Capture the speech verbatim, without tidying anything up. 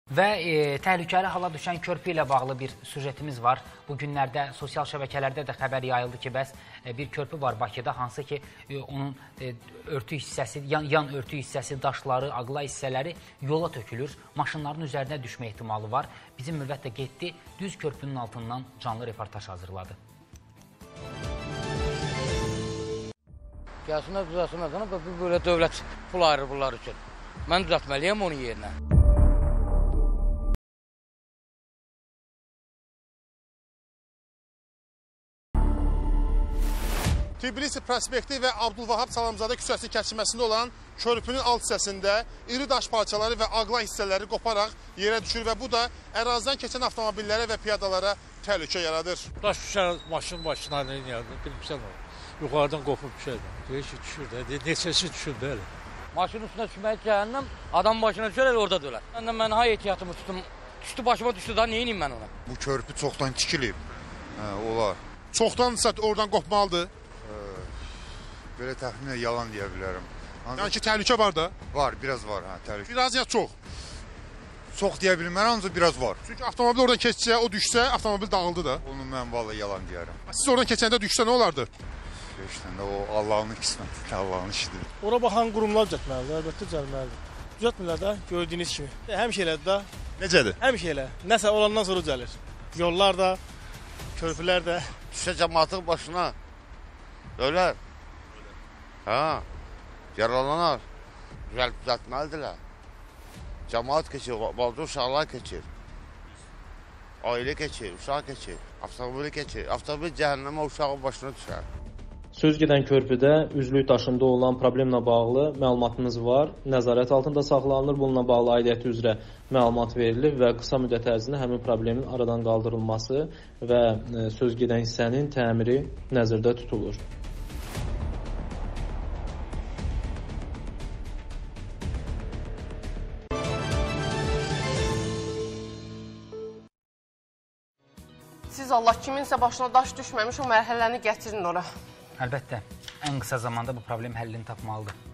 Və e, təhlükəli hala düşən körpü ilə bağlı bir sujetimiz var. Bu günlərdə sosial şəbəkələrdə də xəbər yayıldı ki, bəs e, bir körpü var Bakıda, hansı ki e, onun e, örtü hissəsi, yan, yan örtü hissəsi, daşları, aqla hissələri yola tökülür. Maşınların üzərinə düşmə ehtimalı var. Bizim mürvət də getdi, düz körpünün altından canlı reportaj hazırladı. Gəlsinlər, düzəlsinlər, böyle dövlət pul ayırır bunlar üçün. Mən düzəltməliyəm onun yerinə. Tbilisi prospekti və Abdülvahab Salamzadə küçəsi kəsilməsində olan körpünün alt hissəsində iri daş parçaları və aqla hissələri qoparaq yerə düşür və bu da ərazidən keçən avtomobillərə və piyadalara təhlükə yaradır. Daş düşər, maşın başına nə yardım, bilmirsən o. Yuxarıdan qopub düşər. Deyir ki, düşür də, neçəsi düşür də elə. Maşının üstünə düşmək cəhənnəm, adam başına düşər, elə orada dölər. Mən də mən hay ehtiyatımı tutdum, düşdü başıma düşdü da, neyiniyim mən ona? Bu körpü çoxdan tikilib, hə, olar. Çoxdansa oradan qopmalıdır. Belə təxminə yalan deyə bilərəm. Yəni ki, təhlükə var da? Var, biraz var, hə, təhlükə. Biraz ya çox? Çox deyə bilmərəm, ancaq biraz var. Çünki avtomobil oradan keçsə, o düşsə, avtomobil dağıldı da. Onu mən vallahi yalan deyərəm. Siz oradan keçəndə düşsə nə olardı? Keçəndə o Allahın qisməti, Allahın işidir. Ora baxan qurumlar düzəltməlidir, əlbəttə düzəlməlidir. Düzəltmirlər də, gördüyünüz kimi. Həmişə elədir də. Necədir? Həmişə elə. Nəsə olandan sonra düzəlir. Yollar da, körpülər də. Düşsə cəmaatın başına ölər. Ha, yaralanar. Düzəltməlidirlər. Cəmaat keçir, balaca uşaqlar keçir. Ailə keçir, uşaq keçir, avtomobili keçir. Avtomobil cəhənnəmə uşağın başına düşər. Söz gedən körpüdə üzlük daşında olan problemlə bağlı məlumatımız var. Nəzarət altında saxlanılır. Bununla bağlı aidiyyəti üzrə məlumat verilir və qısa müddət ərzində həmin problemin aradan qaldırılması və söz gedən hissənin təmiri nəzərdə tutulur. Siz Allah kiminsə başına daş düşməmiş o mərhələni gətirin ora. Əlbəttə, ən qısa zamanda bu problem həllini tapmalıdır.